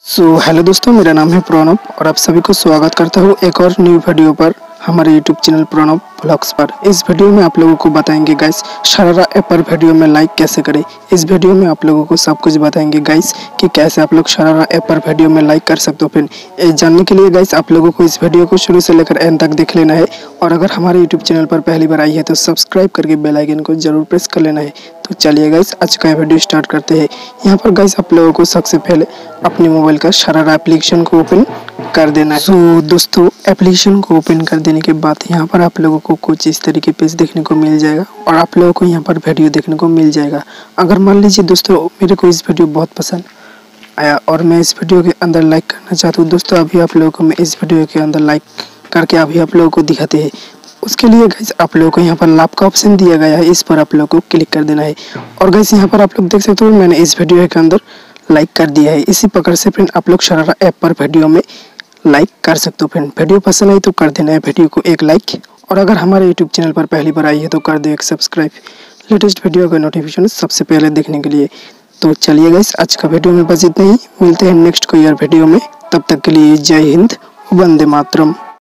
Hello दोस्तों, मेरा नाम है प्रणव और आप सभी को स्वागत करता हूँ एक और न्यू वीडियो पर हमारे यूट्यूब चैनल प्रणव ब्लॉग्स पर। इस वीडियो में आप लोगों को बताएंगे गाइस शरारा ऐप पर वीडियो में लाइक कैसे करें। इस वीडियो में आप लोगों को सब कुछ बताएंगे गाइस कि कैसे आप लोग शरारा ऐप पर वीडियो में लाइक कर सकते हो। फिर ये जानने के लिए गाइस आप लोगों को इस वीडियो को शुरू से लेकर एंड तक देख लेना है। और अगर हमारे यूट्यूब चैनल पर पहली बार आई है तो सब्सक्राइब करके बेल आइकन को जरूर प्रेस कर लेना है। तो चलिए गाइस आज का वीडियो स्टार्ट करते हैं। यहाँ पर गाइस आप लोगों को सबसे पहले अपने मोबाइल का शरारा एप्लीकेशन को ओपन कर देना है। दोस्तों एप्लीकेशन को ओपन कर देने के बाद यहाँ पर आप लोगों को कुछ इस तरीके पेज देखने को मिल जाएगा और आप लोगों को यहाँ पर वीडियो देखने को मिल जाएगा। अगर मान लीजिए दोस्तों मेरे को इस वीडियो बहुत पसंद आया और मैं इस वीडियो के अंदर लाइक करना चाहता हूँ दोस्तों, अभी आप लोगों को मैं इस वीडियो के अंदर लाइक करके अभी आप लोगों को दिखाते हैं। उसके लिए गाइस आप लोगों को यहाँ पर लाभ का ऑप्शन दिया गया है, इस पर आप लोगों को क्लिक कर देना है। और गाइस यहाँ पर आप लोग देख सकते हो मैंने इस वीडियो के अंदर लाइक कर दिया है। इसी प्रकार से फ्रेंड आप लोग शरारा ऐप पर वीडियो में लाइक कर सकते हो। फ्रेंड वीडियो पसंद आई तो कर देना है वीडियो को एक लाइक, और अगर हमारे यूट्यूब चैनल पर पहली बार आई है तो कर दो एक सब्सक्राइब लेटेस्ट वीडियो का नोटिफिकेशन सबसे पहले देखने के लिए। तो चलिए गाइस आज का वीडियो में बस इतना ही, मिलते हैं नेक्स्ट कोई और वीडियो में। तब तक के लिए जय हिंद, वंदे मातरम।